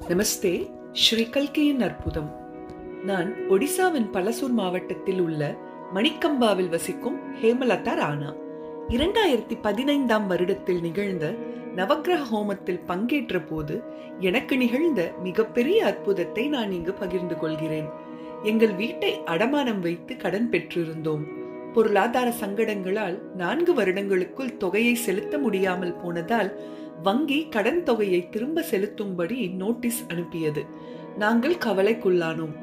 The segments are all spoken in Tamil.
நமஸ்தே. ஸ்ரீ கல்கியின் அற்புதம். நான் ஒடிசாவின் பலசூர் மாவட்டத்தில் உள்ள மணிக்கம்பாவில் வசிக்கும் ஹேமலதா ராணா. 2015ஆம் வருடத்தில் நிகழ்ந்த நவக்கிரக ஹோமத்தில் பங்கேற்ற போது எனக்கு நிகழ்ந்த மிகப்பெரிய அற்புதத்தை நான் இங்கு பகிர்ந்து கொள்கிறேன். எங்கள் வீட்டை அடமானம் வைத்து கடன் பெற்றிருந்தோம். பொருளாதார சங்கடங்களால் 4 வருடங்களுக்குள் தொகையை செலுத்த முடியாமல் போனதால் வங்கி கடன் தொகையை திரும்ப செலுத்தும்படி நோட்டீஸ் அனுப்பியது. நாங்கள் கவலைக்குள்ளானோம்.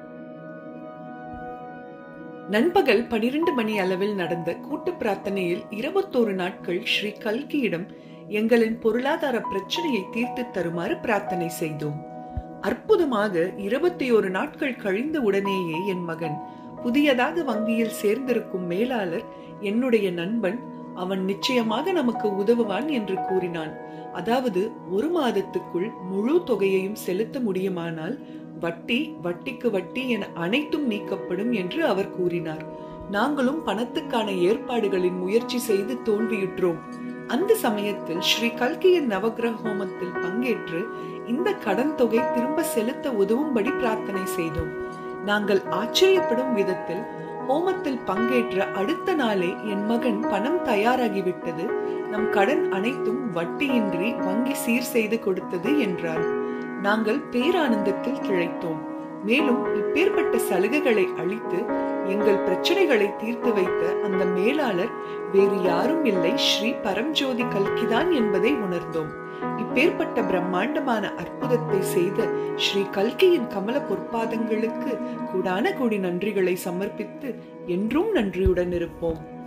நண்பகல் 12 மணி அளவில் நடந்த கூட்டு பிரார்த்தனையில் 21 நாட்கள் ஸ்ரீ கல்கியிடம் எங்களின் பொருளாதார பிரச்சனையை தீர்த்து தருமாறு பிரார்த்தனை செய்தோம். அற்புதமாக 21 நாட்கள் கழிந்த உடனேயே என் மகன் புதியதாக வங்கியில் சேர்ந்திருக்கும் மேலாளர் என்னுடைய நண்பன், அவன் நிச்சயமாக நமக்கு உதவுவான் என்று கூறினான். அதாவது 1 மாதத்துக்குள் முழு தொகையையும் செலுத்த முடியுமானால் வட்டி, வட்டிக்கு வட்டி என அனைத்தும் நீக்கப்படும் என்று அவர் கூறினார். நாங்களும் பணத்துக்கான ஏற்பாடுகளின் முயற்சி செய்து தோல்வியுற்றோம். அந்த சமயத்தில் ஸ்ரீ கல்கியின் நவக்கிரக ஹோமத்தில் பங்கேற்று இந்த கடன் தொகை திரும்ப செலுத்த உதவும்படி பிரார்த்தனை செய்தோம். நாங்கள் ஆச்சரியப்படும் விதத்தில் ஹோமத்தில் பங்கேற்ற அடுத்த நாளே என் மகன் பணம் தயாராகிவிட்டது, நம் கடன் அனைத்தும் வட்டியின்றி வங்கி சீர் செய்து கொடுத்தது என்றார். நாங்கள் பேரானந்தத்தில் திளைத்தோம். மேலும் இப்பேற்பட்ட சலுகைகளை அளித்து எங்கள் பிரச்சனைகளை தீர்த்து வைத்த அந்த மேலாளர் வேறு யாரும் இல்லை, ஸ்ரீ பரம்ஜோதி கல்கிதான் என்பதை உணர்ந்தோம். இப்பேற்பட்ட பிரம்மாண்டமான அற்புதத்தை செய்த ஸ்ரீ கல்கியின் கமல பொற்பாதங்களுக்கு கூடான கோடி நன்றிகளை சமர்ப்பித்து என்றும் நன்றியுடன் இருப்போம்.